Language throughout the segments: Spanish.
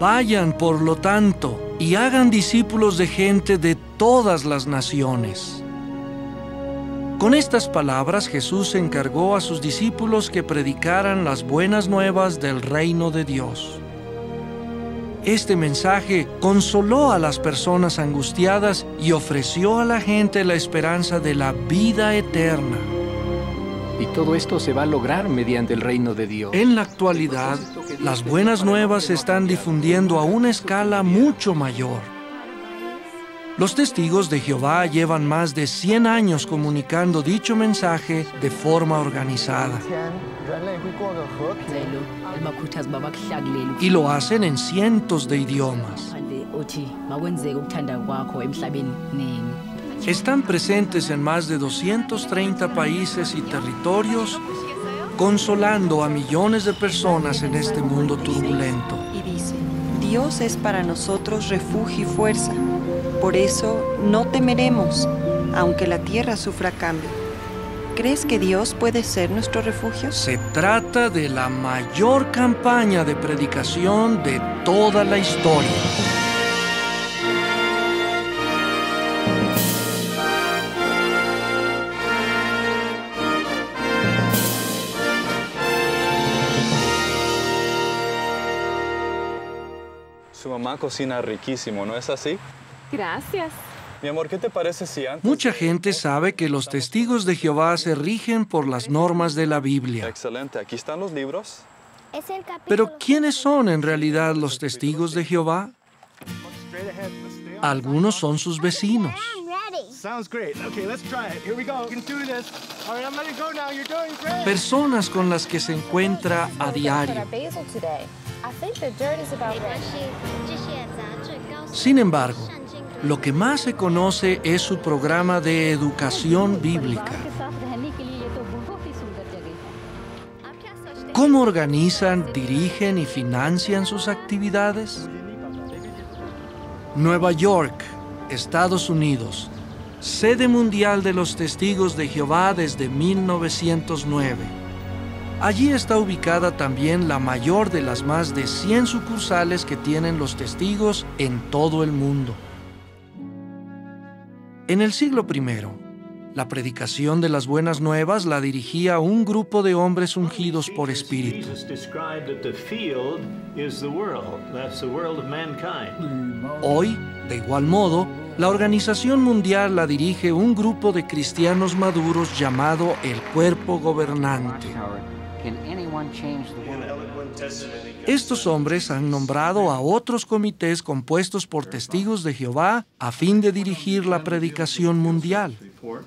Vayan, por lo tanto, y hagan discípulos de gente de todas las naciones. Con estas palabras, Jesús encargó a sus discípulos que predicaran las buenas nuevas del reino de Dios. Este mensaje consoló a las personas angustiadas y ofreció a la gente la esperanza de la vida eterna. Y todo esto se va a lograr mediante el reino de Dios. En la actualidad, las buenas nuevas se están difundiendo a una escala mucho mayor. Los testigos de Jehová llevan más de 100 años comunicando dicho mensaje de forma organizada. Y lo hacen en cientos de idiomas. Están presentes en más de 230 países y territorios, consolando a millones de personas en este mundo turbulento. Y dice: Dios es para nosotros refugio y fuerza. Por eso no temeremos, aunque la tierra sufra cambio. ¿Crees que Dios puede ser nuestro refugio? Se trata de la mayor campaña de predicación de toda la historia. Su mamá cocina riquísimo, ¿no es así? Gracias. Mi amor, ¿qué te parece si antes... Mucha gente sabe que los testigos de Jehová se rigen por las normas de la Biblia. Excelente, aquí están los libros. Pero ¿quiénes son en realidad los testigos de Jehová? Algunos son sus vecinos. Personas con las que se encuentra a diario. Sin embargo, lo que más se conoce es su programa de educación bíblica. ¿Cómo organizan, dirigen y financian sus actividades? Nueva York, Estados Unidos, sede mundial de los Testigos de Jehová desde 1909. Allí está ubicada también la mayor de las más de 100 sucursales que tienen los testigos en todo el mundo. En el siglo I, la predicación de las buenas nuevas la dirigía un grupo de hombres ungidos por Espíritu. Hoy, de igual modo, la Organización Mundial la dirige un grupo de cristianos maduros llamado el Cuerpo Gobernante. Estos hombres han nombrado a otros comités compuestos por testigos de Jehová a fin de dirigir la predicación mundial.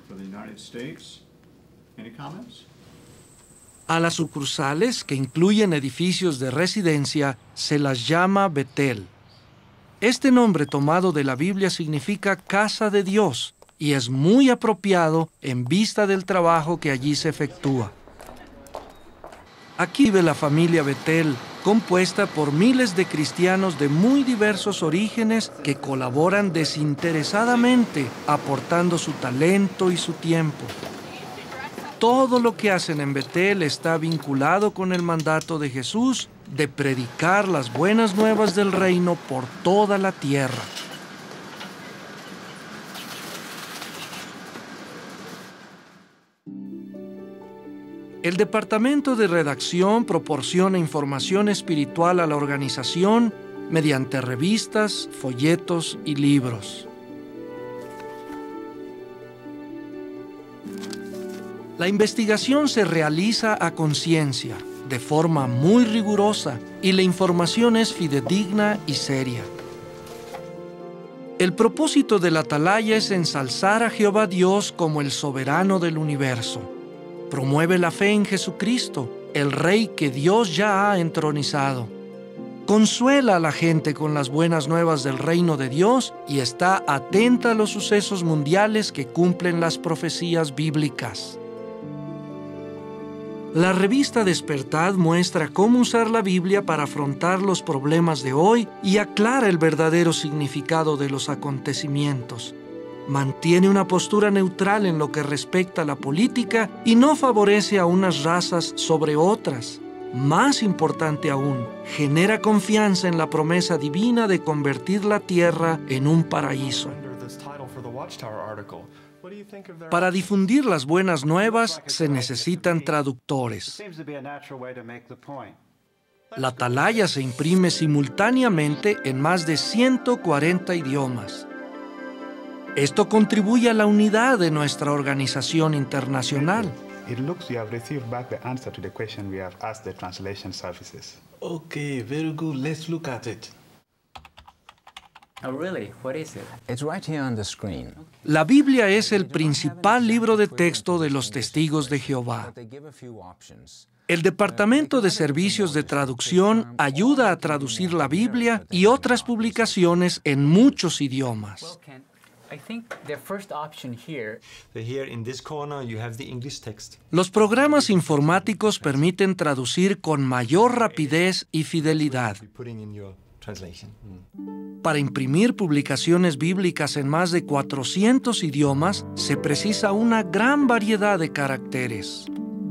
A las sucursales, que incluyen edificios de residencia, se las llama Betel. Este nombre tomado de la Biblia significa casa de Dios y es muy apropiado en vista del trabajo que allí se efectúa. Aquí vive la familia Betel, compuesta por miles de cristianos de muy diversos orígenes que colaboran desinteresadamente, aportando su talento y su tiempo. Todo lo que hacen en Betel está vinculado con el mandato de Jesús de predicar las buenas nuevas del reino por toda la tierra. El departamento de redacción proporciona información espiritual a la organización mediante revistas, folletos y libros. La investigación se realiza a conciencia, de forma muy rigurosa, y la información es fidedigna y seria. El propósito de la atalaya es ensalzar a Jehová Dios como el soberano del universo. Promueve la fe en Jesucristo, el Rey que Dios ya ha entronizado. Consuela a la gente con las buenas nuevas del reino de Dios y está atenta a los sucesos mundiales que cumplen las profecías bíblicas. La revista Despertad muestra cómo usar la Biblia para afrontar los problemas de hoy y aclara el verdadero significado de los acontecimientos. Mantiene una postura neutral en lo que respecta a la política y no favorece a unas razas sobre otras. más importante aún, genera confianza en la promesa divina de convertir la tierra en un paraíso. Para difundir las buenas nuevas se necesitan traductores. La Atalaya se imprime simultáneamente en más de 140 idiomas. Esto contribuye a la unidad de nuestra organización internacional. It looks you have received back the answer to the question we have asked the translation services. Okay, very good. Let's look at it. Oh, really? What is it? It's right here on the screen. La Biblia es el principal libro de texto de los testigos de Jehová. They give a few options. El Departamento de Servicios de Traducción ayuda a traducir la Biblia y otras publicaciones en muchos idiomas. I think the first option here. So here in this corner you have the English text. Los programas informáticos permiten traducir con mayor rapidez y fidelidad. Putting in your translation. Para imprimir publicaciones bíblicas en más de 400 idiomas, se precisa una gran variedad de caracteres.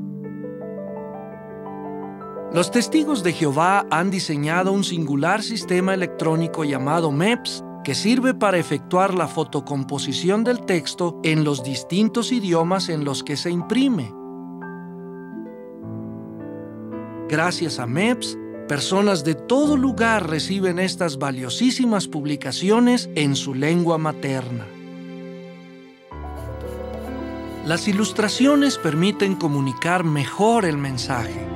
Los testigos de Jehová han diseñado un singular sistema electrónico llamado MEPS, que sirve para efectuar la fotocomposición del texto en los distintos idiomas en los que se imprime. Gracias a MEPS, personas de todo lugar reciben estas valiosísimas publicaciones en su lengua materna. Las ilustraciones permiten comunicar mejor el mensaje.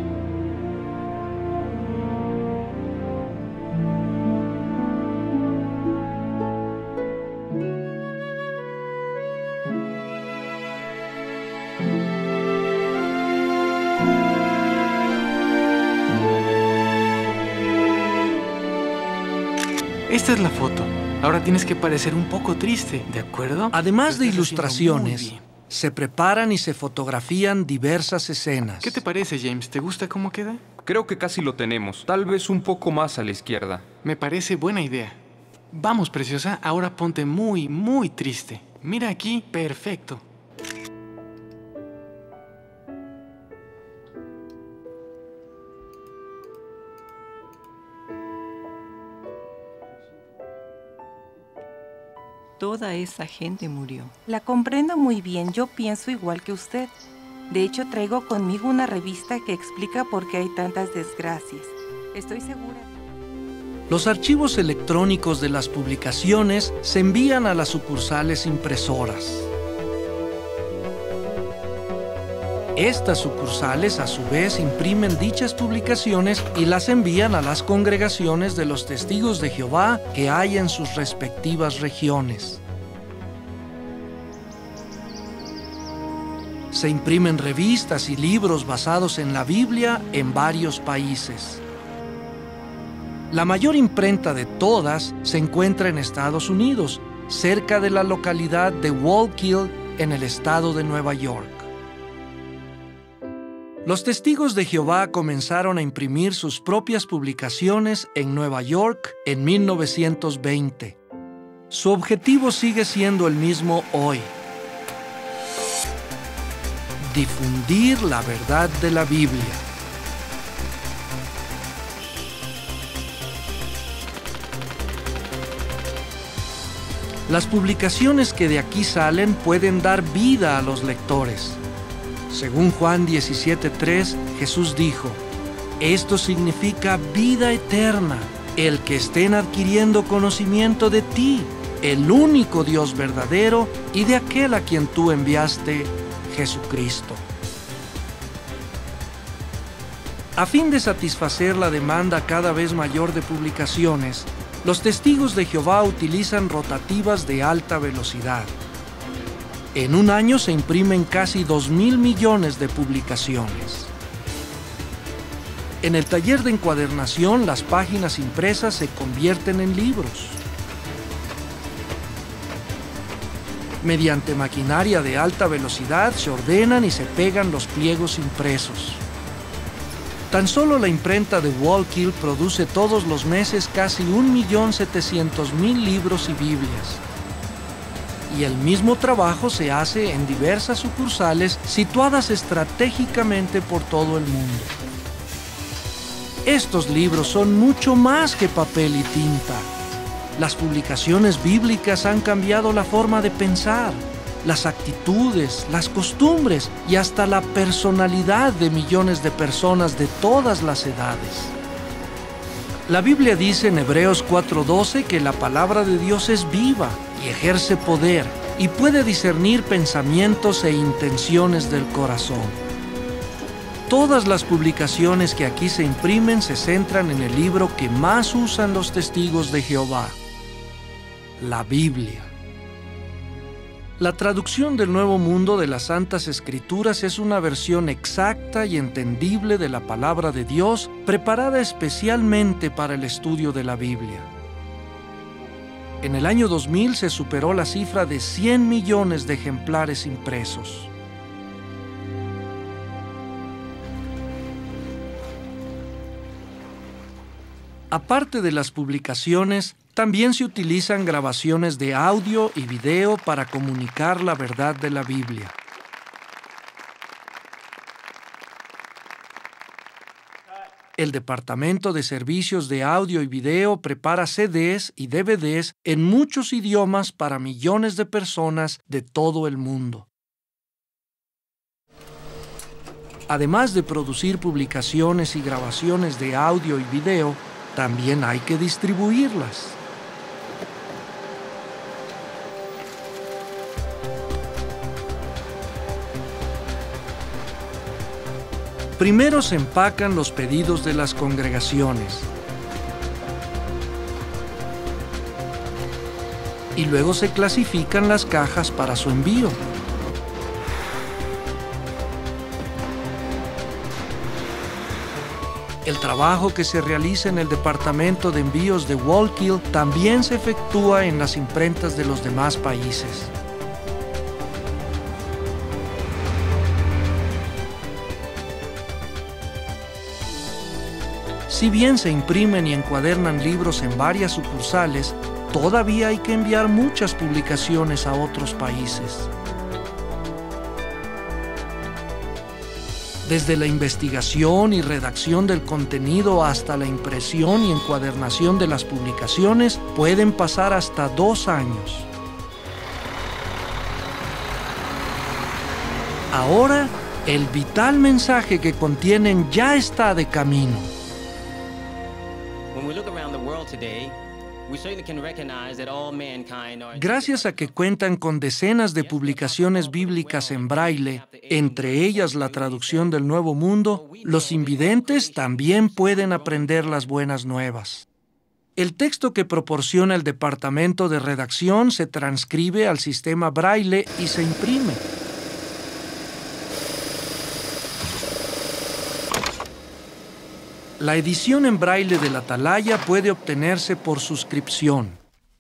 Esta es la foto. Ahora tienes que parecer un poco triste, ¿de acuerdo? Además de Lo estás haciendo ilustraciones, muy bien. se preparan y se fotografían diversas escenas. ¿Qué te parece, James? ¿Te gusta cómo queda? Creo que casi lo tenemos, tal vez un poco más a la izquierda. Me parece buena idea. Vamos, preciosa, ahora ponte muy, muy triste. Mira aquí, perfecto. Toda esa gente murió. La comprendo muy bien, yo pienso igual que usted. De hecho, traigo conmigo una revista que explica por qué hay tantas desgracias. Estoy segura. Los archivos electrónicos de las publicaciones se envían a las sucursales impresoras. Estas sucursales, a su vez, imprimen dichas publicaciones y las envían a las congregaciones de los testigos de Jehová que hay en sus respectivas regiones. Se imprimen revistas y libros basados en la Biblia en varios países. La mayor imprenta de todas se encuentra en Estados Unidos, cerca de la localidad de Wallkill, en el estado de Nueva York. Los testigos de Jehová comenzaron a imprimir sus propias publicaciones en Nueva York en 1920. Su objetivo sigue siendo el mismo hoy: difundir la verdad de la Biblia. Las publicaciones que de aquí salen pueden dar vida a los lectores. Según Juan 17:3, Jesús dijo: esto significa vida eterna, el que estén adquiriendo conocimiento de ti, el único Dios verdadero, y de aquel a quien tú enviaste, Jesucristo. A fin de satisfacer la demanda cada vez mayor de publicaciones, los testigos de Jehová utilizan rotativas de alta velocidad. En un año se imprimen casi 2.000 millones de publicaciones. En el taller de encuadernación, las páginas impresas se convierten en libros. Mediante maquinaria de alta velocidad se ordenan y se pegan los pliegos impresos. Tan solo la imprenta de Wallkill produce todos los meses casi 1.700.000 libros y Biblias. Y el mismo trabajo se hace en diversas sucursales situadas estratégicamente por todo el mundo. Estos libros son mucho más que papel y tinta. Las publicaciones bíblicas han cambiado la forma de pensar, las actitudes, las costumbres y hasta la personalidad de millones de personas de todas las edades. La Biblia dice en Hebreos 4:12 que la palabra de Dios es viva y ejerce poder y puede discernir pensamientos e intenciones del corazón. Todas las publicaciones que aquí se imprimen se centran en el libro que más usan los testigos de Jehová, la Biblia. La traducción del Nuevo Mundo de las Santas Escrituras es una versión exacta y entendible de la palabra de Dios, preparada especialmente para el estudio de la Biblia. En el año 2000 se superó la cifra de 100 millones de ejemplares impresos. Aparte de las publicaciones, también se utilizan grabaciones de audio y video para comunicar la verdad de la Biblia. El Departamento de Servicios de Audio y Video prepara CDs y DVDs en muchos idiomas para millones de personas de todo el mundo. Además de producir publicaciones y grabaciones de audio y video, también hay que distribuirlas. Primero se empacan los pedidos de las congregaciones y luego se clasifican las cajas para su envío. El trabajo que se realiza en el departamento de envíos de Wallkill también se efectúa en las imprentas de los demás países. Si bien se imprimen y encuadernan libros en varias sucursales, todavía hay que enviar muchas publicaciones a otros países. Desde la investigación y redacción del contenido hasta la impresión y encuadernación de las publicaciones pueden pasar hasta 2 años. Ahora, el vital mensaje que contienen ya está de camino. Gracias a que cuentan con decenas de publicaciones bíblicas en braille, entre ellas la traducción del Nuevo Mundo, los invidentes también pueden aprender las buenas nuevas. El texto que proporciona el departamento de redacción se transcribe al sistema braille y se imprime. La edición en braille de la Atalaya puede obtenerse por suscripción.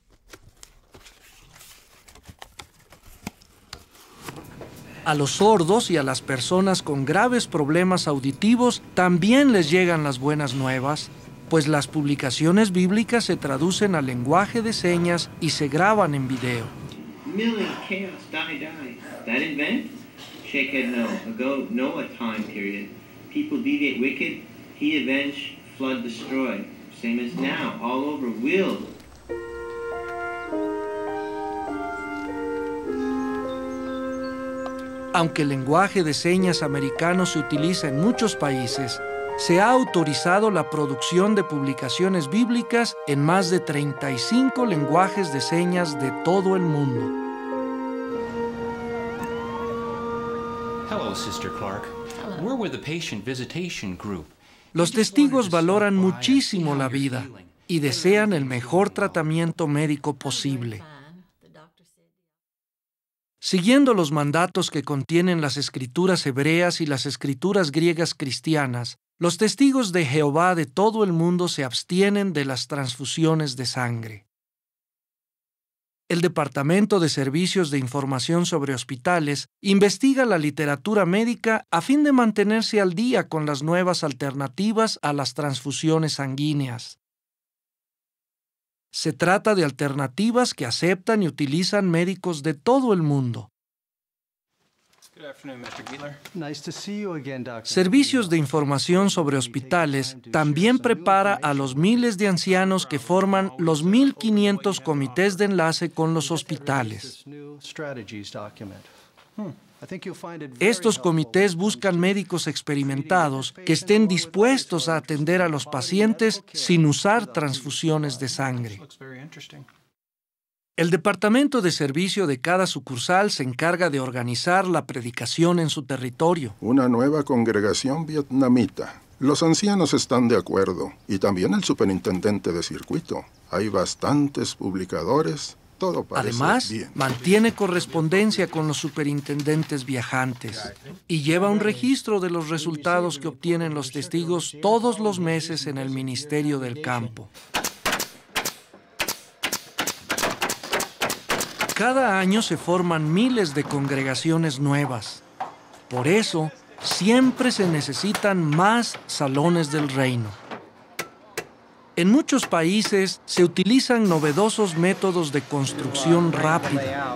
A los sordos y a las personas con graves problemas auditivos también les llegan las buenas nuevas, pues las publicaciones bíblicas se traducen al lenguaje de señas y se graban en video. He avenged, flood destroyed, same as now, all over, will. Aunque el lenguaje de señas americano se utiliza en muchos países, se ha autorizado la producción de publicaciones bíblicas en más de 35 lenguajes de señas de todo el mundo. Hello, Sister Clark. Hello. We're with the patient visitation group. Los testigos valoran muchísimo la vida y desean el mejor tratamiento médico posible. Siguiendo los mandatos que contienen las escrituras hebreas y las escrituras griegas cristianas, los testigos de Jehová de todo el mundo se abstienen de las transfusiones de sangre. El Departamento de Servicios de Información sobre Hospitales investiga la literatura médica a fin de mantenerse al día con las nuevas alternativas a las transfusiones sanguíneas. Se trata de alternativas que aceptan y utilizan médicos de todo el mundo. Servicios de Información sobre Hospitales también prepara a los miles de ancianos que forman los 1.500 comités de enlace con los hospitales. Estos comités buscan médicos experimentados que estén dispuestos a atender a los pacientes sin usar transfusiones de sangre. El departamento de servicio de cada sucursal se encarga de organizar la predicación en su territorio. Una nueva congregación vietnamita. Los ancianos están de acuerdo, y también el superintendente de circuito. Hay bastantes publicadores. Todo parece Además, bien. mantiene correspondencia con los superintendentes viajantes y lleva un registro de los resultados que obtienen los testigos todos los meses en el Ministerio del Campo. Cada año se forman miles de congregaciones nuevas. Por eso, siempre se necesitan más salones del reino. En muchos países se utilizan novedosos métodos de construcción rápida.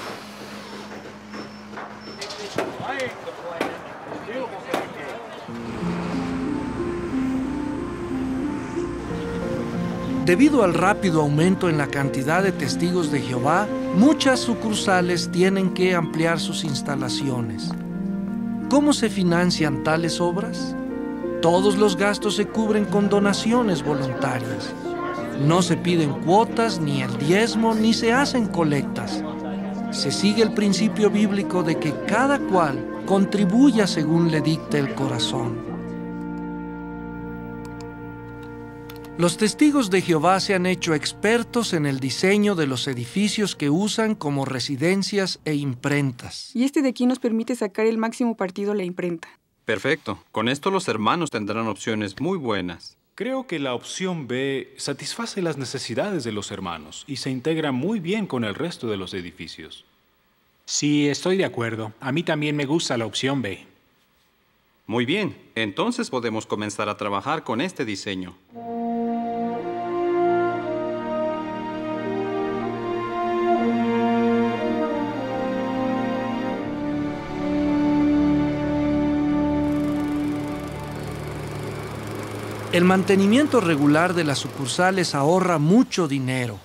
Debido al rápido aumento en la cantidad de testigos de Jehová, muchas sucursales tienen que ampliar sus instalaciones. ¿Cómo se financian tales obras? Todos los gastos se cubren con donaciones voluntarias. No se piden cuotas, ni el diezmo, ni se hacen colectas. Se sigue el principio bíblico de que cada cual contribuya según le dicte el corazón. Los testigos de Jehová se han hecho expertos en el diseño de los edificios que usan como residencias e imprentas. Y este de aquí nos permite sacar el máximo partido a la imprenta. Perfecto. Con esto los hermanos tendrán opciones muy buenas. Creo que la opción B satisface las necesidades de los hermanos y se integra muy bien con el resto de los edificios. Sí, estoy de acuerdo. A mí también me gusta la opción B. Muy bien. Entonces podemos comenzar a trabajar con este diseño. El mantenimiento regular de las sucursales ahorra mucho dinero.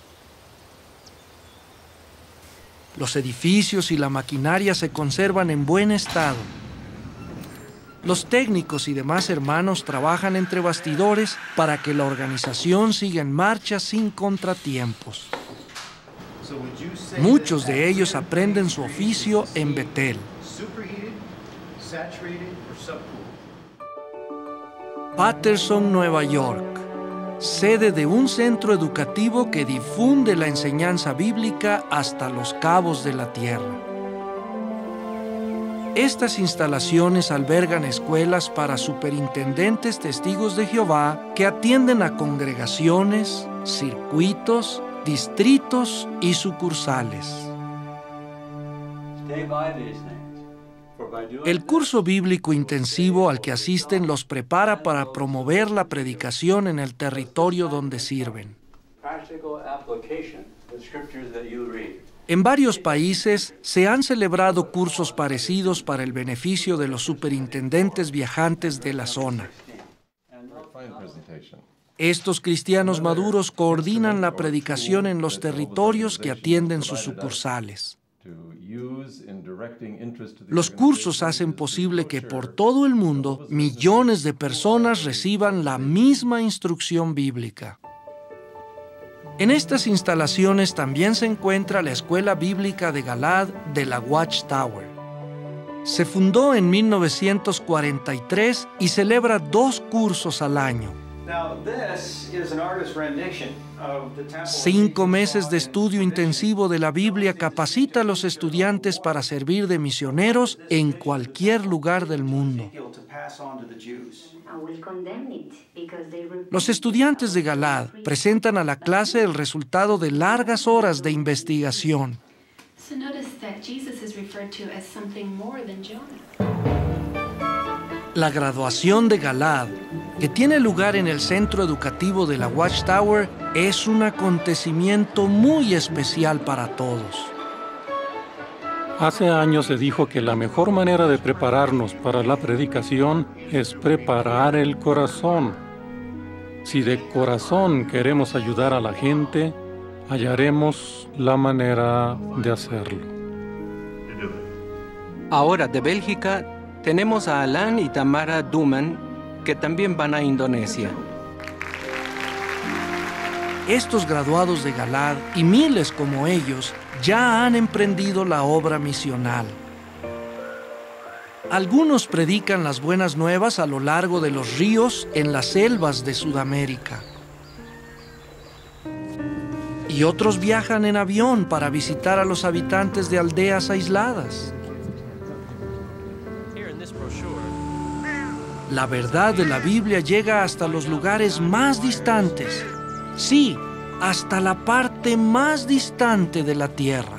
Los edificios y la maquinaria se conservan en buen estado. Los técnicos y demás hermanos trabajan entre bastidores para que la organización siga en marcha sin contratiempos. Muchos de ellos aprenden su oficio en Betel. Patterson, Nueva York, sede de un centro educativo que difunde la enseñanza bíblica hasta los cabos de la tierra. Estas instalaciones albergan escuelas para superintendentes testigos de Jehová que atienden a congregaciones, circuitos, distritos y sucursales. El curso bíblico intensivo al que asisten los prepara para promover la predicación en el territorio donde sirven. En varios países se han celebrado cursos parecidos para el beneficio de los superintendentes viajantes de la zona. Estos cristianos maduros coordinan la predicación en los territorios que atienden sus sucursales. Los cursos hacen posible que por todo el mundo millones de personas reciban la misma instrucción bíblica. En estas instalaciones también se encuentra la Escuela Bíblica de Galad de la Watchtower. Se fundó en 1943 y celebra 2 cursos al año. 5 meses de estudio intensivo de la Biblia capacita a los estudiantes para servir de misioneros en cualquier lugar del mundo. Los estudiantes de Galad presentan a la clase el resultado de largas horas de investigación. La graduación de Galad, que tiene lugar en el centro educativo de la Watchtower, es un acontecimiento muy especial para todos. Hace años se dijo que la mejor manera de prepararnos para la predicación es preparar el corazón. Si de corazón queremos ayudar a la gente, hallaremos la manera de hacerlo. Ahora de Bélgica tenemos a Alan y Tamara Duman, que también van a Indonesia. Estos graduados de Galad y miles como ellos ya han emprendido la obra misional. Algunos predican las buenas nuevas a lo largo de los ríos en las selvas de Sudamérica. Y otros viajan en avión para visitar a los habitantes de aldeas aisladas. La verdad de la Biblia llega hasta los lugares más distantes. Sí, hasta la parte más distante de la tierra.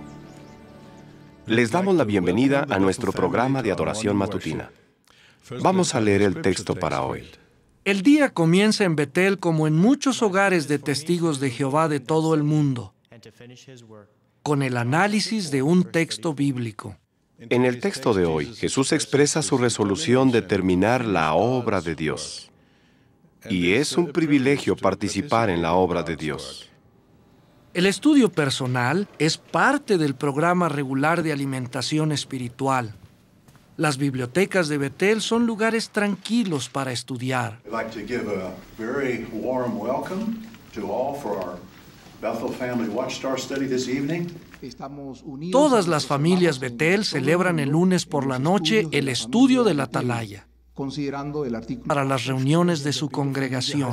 Les damos la bienvenida a nuestro programa de adoración matutina. Vamos a leer el texto para hoy. El día comienza en Betel como en muchos hogares de testigos de Jehová de todo el mundo, con el análisis de un texto bíblico. En el texto de hoy, Jesús expresa su resolución de terminar la obra de Dios. Y es un privilegio participar en la obra de Dios. El estudio personal es parte del programa regular de alimentación espiritual. Las bibliotecas de Betel son lugares tranquilos para estudiar. I'd like to give a very warm welcome to all for our Bethel Family Watchtower study this evening. Todas las familias Betel celebran el lunes por la noche el estudio de la Atalaya para las reuniones de su congregación.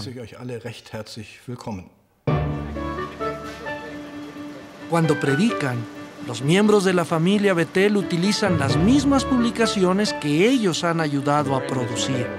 Cuando predican, los miembros de la familia Betel utilizan las mismas publicaciones que ellos han ayudado a producir.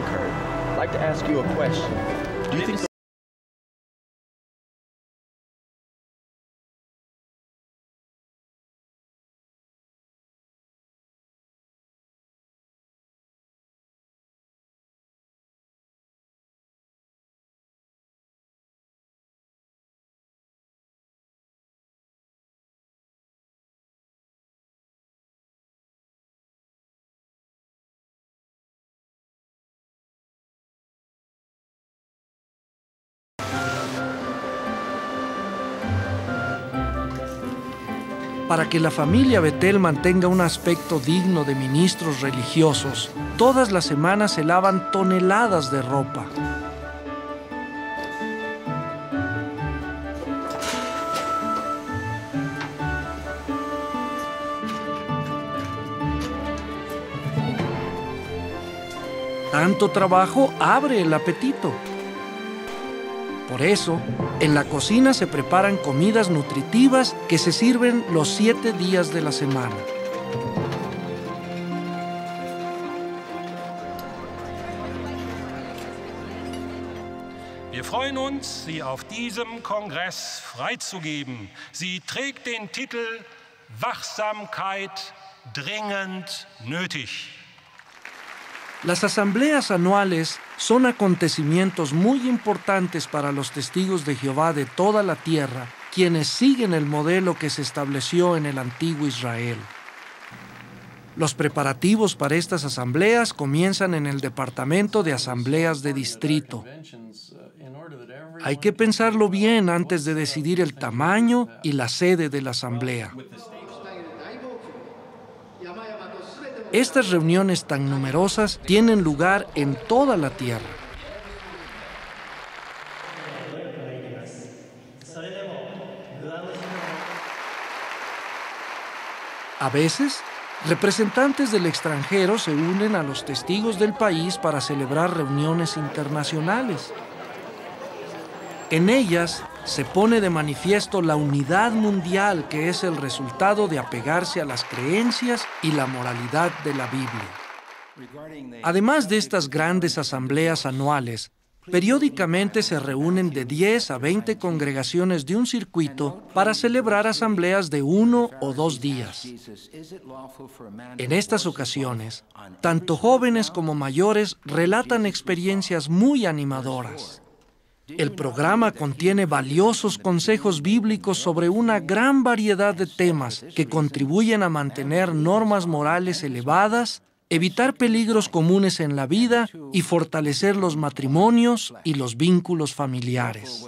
Para que la familia Betel mantenga un aspecto digno de ministros religiosos, todas las semanas se lavan toneladas de ropa. Tanto trabajo abre el apetito. Por eso, en la cocina se preparan comidas nutritivas que se sirven los 7 días de la semana. Wir freuen uns, Sie auf diesem Kongress freizugeben. Sie trägt den Titel Wachsamkeit dringend nötig. Las asambleas anuales son acontecimientos muy importantes para los testigos de Jehová de toda la tierra, quienes siguen el modelo que se estableció en el antiguo Israel. Los preparativos para estas asambleas comienzan en el departamento de asambleas de distrito. Hay que pensarlo bien antes de decidir el tamaño y la sede de la asamblea. Estas reuniones tan numerosas tienen lugar en toda la tierra. A veces, representantes del extranjero se unen a los testigos del país para celebrar reuniones internacionales. En ellas se pone de manifiesto la unidad mundial que es el resultado de apegarse a las creencias y la moralidad de la Biblia. Además de estas grandes asambleas anuales, periódicamente se reúnen de 10 a 20 congregaciones de un circuito para celebrar asambleas de 1 o 2 días. En estas ocasiones, tanto jóvenes como mayores relatan experiencias muy animadoras. El programa contiene valiosos consejos bíblicos sobre una gran variedad de temas que contribuyen a mantener normas morales elevadas, evitar peligros comunes en la vida y fortalecer los matrimonios y los vínculos familiares.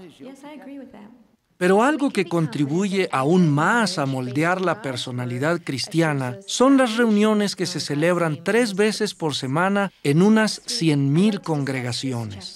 Pero algo que contribuye aún más a moldear la personalidad cristiana son las reuniones que se celebran 3 veces por semana en unas 100,000 congregaciones.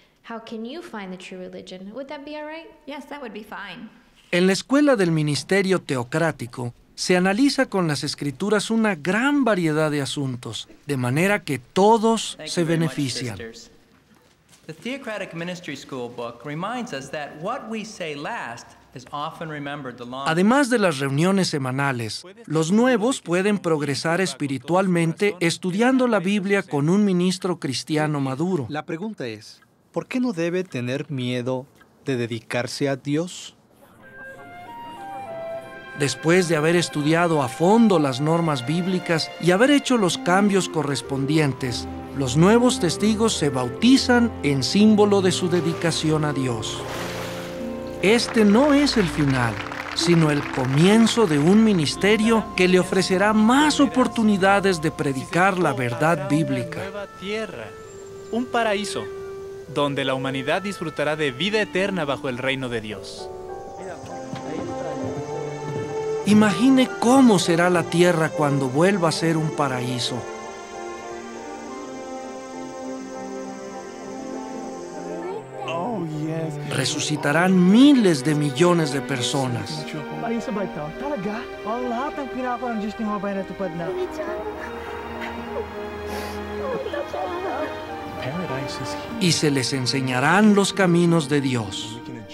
En la escuela del ministerio teocrático se analiza con las Escrituras una gran variedad de asuntos, de manera que todos se benefician. The Theocratic Ministry School book reminds us that what we say last is often remembered the longest. Además de las reuniones semanales, los nuevos pueden progresar espiritualmente estudiando la Biblia con un ministro cristiano maduro. La pregunta es, ¿por qué no debe tener miedo de dedicarse a Dios? Después de haber estudiado a fondo las normas bíblicas y haber hecho los cambios correspondientes, los nuevos testigos se bautizan en símbolo de su dedicación a Dios. Este no es el final, sino el comienzo de un ministerio que le ofrecerá más oportunidades de predicar la verdad bíblica. Una nueva tierra, un paraíso, donde la humanidad disfrutará de vida eterna bajo el reino de Dios. Imagine cómo será la tierra cuando vuelva a ser un paraíso. Resucitarán miles de millones de personas. Y se les enseñarán los caminos de Dios.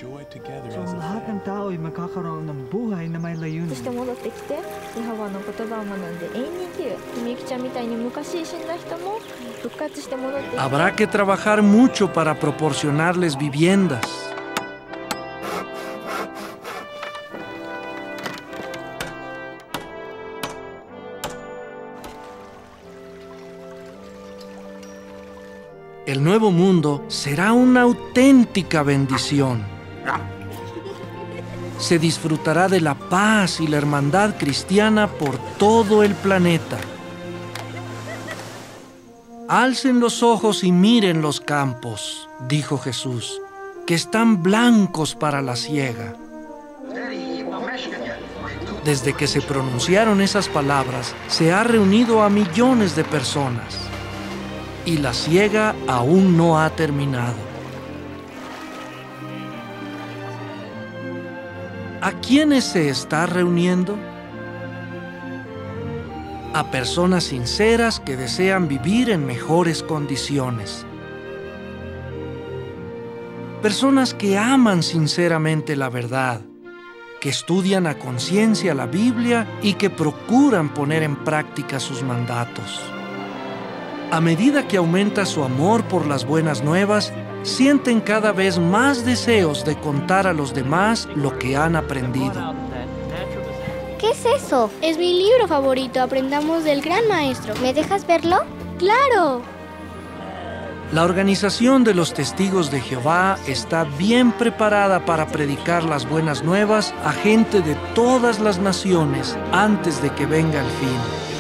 Habrá que trabajar mucho para proporcionarles viviendas. El nuevo mundo será una auténtica bendición. Se disfrutará de la paz y la hermandad cristiana por todo el planeta. Alcen los ojos y miren los campos, dijo Jesús, que están blancos para la siega. Desde que se pronunciaron esas palabras, se ha reunido a millones de personas. Y la siega aún no ha terminado. ¿A quiénes se está reuniendo? A personas sinceras que desean vivir en mejores condiciones. Personas que aman sinceramente la verdad, que estudian a conciencia la Biblia y que procuran poner en práctica sus mandatos. A medida que aumenta su amor por las buenas nuevas, sienten cada vez más deseos de contar a los demás lo que han aprendido. ¿Qué es eso? Es mi libro favorito, Aprendamos del Gran Maestro. ¿Me dejas verlo? ¡Claro! La organización de los Testigos de Jehová está bien preparada para predicar las buenas nuevas a gente de todas las naciones antes de que venga el fin.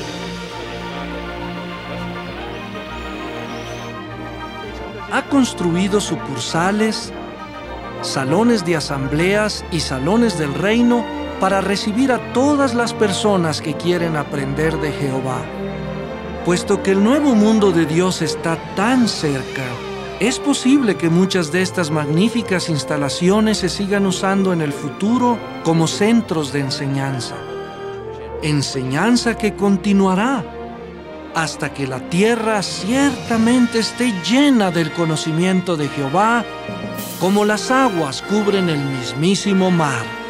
Ha construido sucursales, salones de asambleas y salones del reino para recibir a todas las personas que quieren aprender de Jehová. Puesto que el nuevo mundo de Dios está tan cerca, es posible que muchas de estas magníficas instalaciones se sigan usando en el futuro como centros de enseñanza. Enseñanza que continuará hasta que la tierra ciertamente esté llena del conocimiento de Jehová, como las aguas cubren el mismísimo mar.